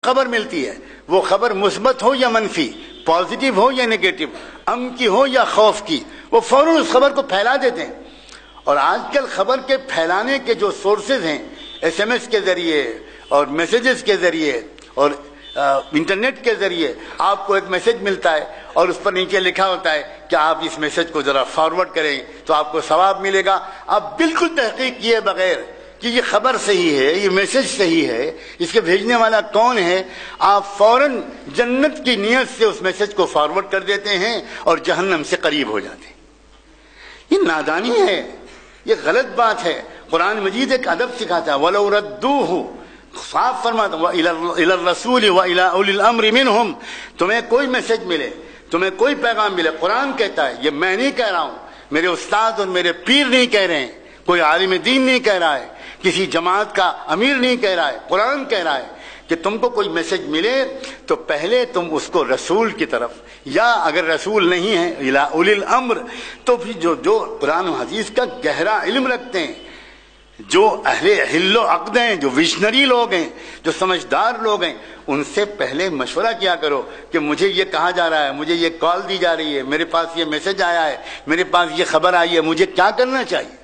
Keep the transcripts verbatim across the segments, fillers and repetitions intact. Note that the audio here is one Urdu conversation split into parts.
خبر ملتی ہے، وہ خبر مثبت ہو یا منفی، پازیٹیو ہو یا نیگیٹو، امن کی ہو یا خوف کی، وہ فوراً اس خبر کو پھیلا دیتے ہیں۔ اور آج کل خبر کے پھیلانے کے جو سورسز ہیں، ایس ایم ایس کے ذریعے اور میسیجز کے ذریعے اور انٹرنیٹ کے ذریعے آپ کو ایک میسج ملتا ہے اور اس پر نیچے لکھا ہوتا ہے کہ آپ اس میسج کو ذرا فارورڈ کریں تو آپ کو ثواب ملے گا۔ آپ بالکل تحقیق کیے بغیر کہ یہ خبر صحیح ہے، یہ میسج صحیح ہے، اس کے بھیجنے والا کون ہے، آپ فوراً جنت کی نیت سے اس میسج کو فارورڈ کر دیتے ہیں اور جہنم سے قریب ہو جاتے ہیں۔ یہ نادانی ہے، یہ غلط بات ہے۔ قرآن مجید ایک ادب سکھاتا ہے، وَلَوْ رَدُّوهُ، صاف فرماتا ہے إِلَى الرَّسُولِ وَإِلَى أُولِي الْأَمْرِ مِنْهُمْ، تمہیں کوئی میسج ملے، تمہیں کوئی پیغام ملے، قرآن کہتا ہے، یہ میں نہیں کہہ رہا ہوں، میرے استاد اور میرے پیر نہیں کہہ رہے ہیں، کوئی عالم دین نہیں کہہ رہا ہے، کسی جماعت کا امیر نہیں کہہ رہا ہے، قرآن کہہ رہا ہے کہ تم کو کوئی میسج ملے تو پہلے تم اس کو رسول کی طرف، یا اگر رسول نہیں ہے الی اولی الامر، تو پھر جو جو قرآن و حدیث کا گہرا علم رکھتے ہیں، جو اہل حل و عقد ہیں، جو ویژنری لوگ ہیں، جو سمجھدار لوگ ہیں، ان سے پہلے مشورہ کیا کرو کہ مجھے یہ کہا جا رہا ہے، مجھے یہ کال دی جا رہی ہے، میرے پاس یہ میسج آیا ہے، میرے پاس یہ خبر آئی ہے، مجھے کیا کرنا چاہیے۔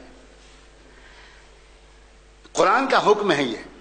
قرآن کا حکم ہے یہ،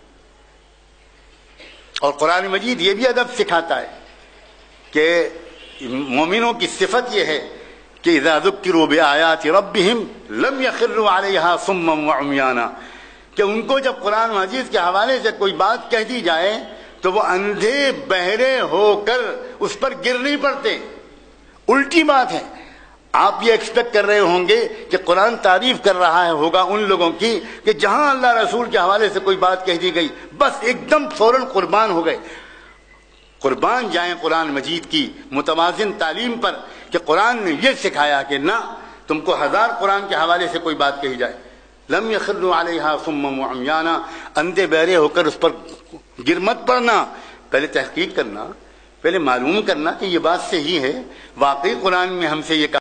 اور قرآن مجید یہ بھی ادب سکھاتا ہے کہ مومنوں کی صفت یہ ہے کہ اذا ذکروا بآیات ربہم لم یخروا علیہا صما وعمیانا، کہ ان کو جب قرآن مجید کے حوالے سے کوئی بات کہہ دی جائے تو وہ اندھے بہرے ہو کر اس پر گر نہیں پڑتے۔ الٹی بات ہے، آپ یہ ایکسپیکٹ کر رہے ہوں گے کہ قرآن تعریف کر رہا ہے ہوگا ان لوگوں کی کہ جہاں اللہ رسول کے حوالے سے کوئی بات کہہ دی گئی بس ایک دم فوراً قربان ہو گئے۔ قربان جائیں قرآن مجید کی متوازن تعلیم پر کہ قرآن نے یہ سکھایا کہ نہ، تم کو ہزار قرآن کے حوالے سے کوئی بات کہی جائے، لم یخروا علیہا صما وعمیانا، اندھے بہرے ہو کر اس پر گر مت پڑنا، پہلے تحقیق کرنا، پہلے معلوم کرنا کہ یہ بات صحیح ہے، واقعی قرآن میں ہم سے یہ کہا